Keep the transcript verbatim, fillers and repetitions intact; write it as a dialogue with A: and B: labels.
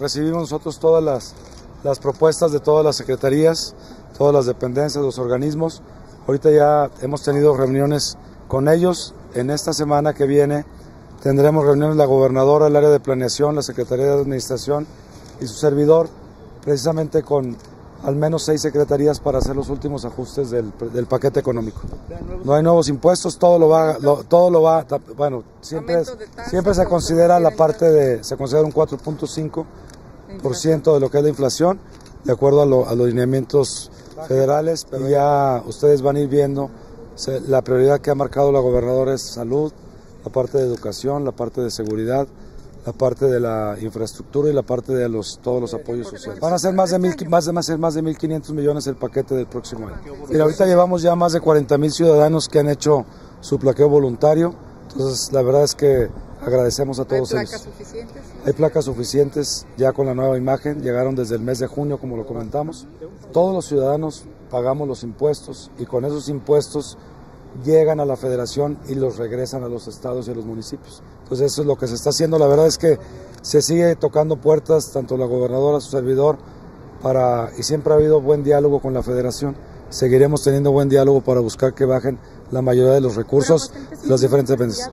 A: recibimos nosotros todas las, las propuestas de todas las secretarías, todas las dependencias, los organismos. Ahorita ya hemos tenido reuniones con ellos. En esta semana que viene tendremos reuniones la gobernadora, el área de planeación, la Secretaría de Administración y su servidor, precisamente con al menos seis secretarías para hacer los últimos ajustes del, del paquete económico. No hay nuevos impuestos, todo lo va, lo, todo lo va, bueno, siempre, es, siempre se considera la parte de, se considera un cuatro punto cinco por ciento de lo que es la inflación, de acuerdo a, lo, a los lineamientos federales, y ya ustedes van a ir viendo, se, la prioridad que ha marcado la gobernadora es salud, la parte de educación, la parte de seguridad, la parte de la infraestructura y la parte de los, todos los apoyos sociales. Van a ser más de mil, más de, más, más de mil quinientos millones el paquete del próximo año. Y ahorita llevamos ya más de cuarenta mil ciudadanos que han hecho su plaqueo voluntario, entonces la verdad es que agradecemos a todos ellos. ¿Hay placas suficientes? Hay placas suficientes ya con la nueva imagen, llegaron desde el mes de junio, como lo comentamos. Todos los ciudadanos pagamos los impuestos y con esos impuestos llegan a la federación y los regresan a los estados y a los municipios. Entonces eso es lo que se está haciendo. La verdad es que se sigue tocando puertas, tanto la gobernadora, su servidor, para, y siempre ha habido buen diálogo con la federación. Seguiremos teniendo buen diálogo para buscar que bajen la mayoría de los recursos de las diferentes dependencias.